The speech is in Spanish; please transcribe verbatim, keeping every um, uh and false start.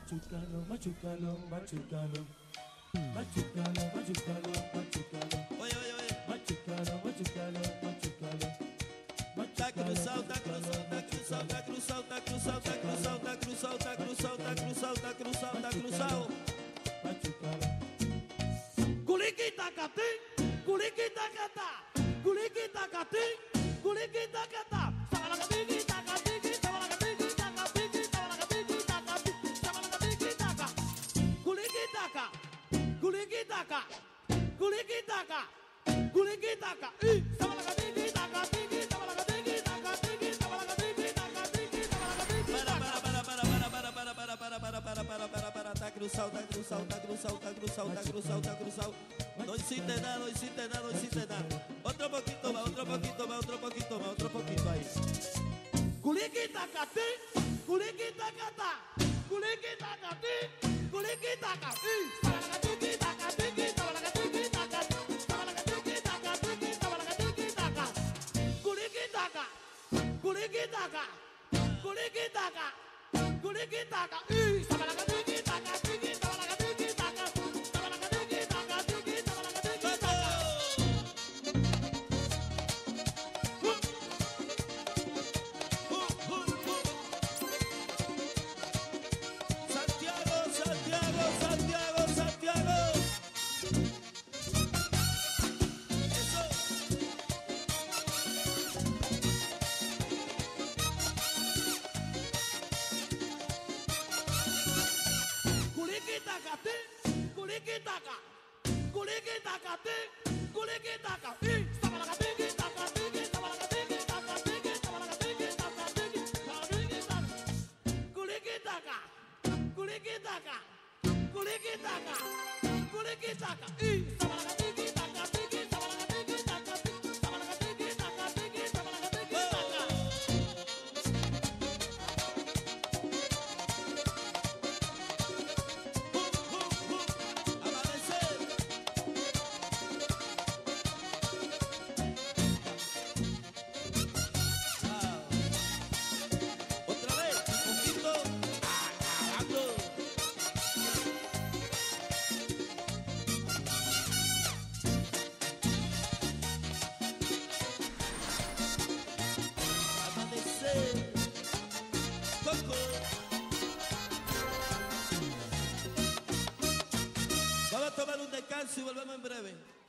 machucalo, machucalo, machucalo. Machucalo, machucalo, machucalo. Oye, oye, oye. Machucalo, machucalo, machucalo. Tá cruzado, tá cruzado, tá cruzado, tá cruzado, tá cruzado, tá cruzado, tá cruzado, tá cruzado, tá cruzado, tá cruzado, tá cruzado. Machucalo. Culiquita catim, culiquita catá, culiquita catim, culiquita catá. Sabalacatiquita catiqui, sabalacatiquita catiqui, sabalacatiquita catiqui, sabalacatiquita ca. Culiquita ca, culiquita ca, culiquita ca, culiquita ca. Sabalacatiquita catiqui, sabalacatiquita catiqui, sabalacatiquita catiqui, sabalacatiquita ca. Para, para, para, para, para, para, para, para, para, para, para, para, tá cruzado, tá cruzado, tá cruzado, tá cruzado, tá cruzado, tá cruzado. No hiciste nada, no hiciste nada, no hiciste nada. Otro poquito más, otro poquito más, otro poquito más, otro poquito ahí. Culiquita catí, culiquita catá, culiquita catí, culiquita catí. Sabalacatiquita catiqui, sabalacatiquita catí, sabalacatiquita catiqui, sabalacatiquita ca. Culiquita ca, culiquita ca, culiquita ca, culiquita ca. Sabalacatiquita catiqui, sabalacatiquita ca, sabalacatiquita catiqui, sabalacatiquita ca. Santiago, Santiago, Santiago, Santiago. Eso. Culiquita catí, culiquita ca, culiquita catí, culiquita ca. Sabalacatiquita catiqui, sabalacatiquita catiqui, sabalacatiquita catiqui, sabalacatiquita. Culiquita ca, culiquita ca, culiquita ca, culiquita ca. Sabalacatiquita catiqui, sabalacatiquita catiqui, sabalacatiquita catiqui, sabalacatiquita ca. Amanecer. Wow. Otra vez, un poquito. Acabando. Amanecer. Coco. Vamos a tomar un descanso y volvemos en breve.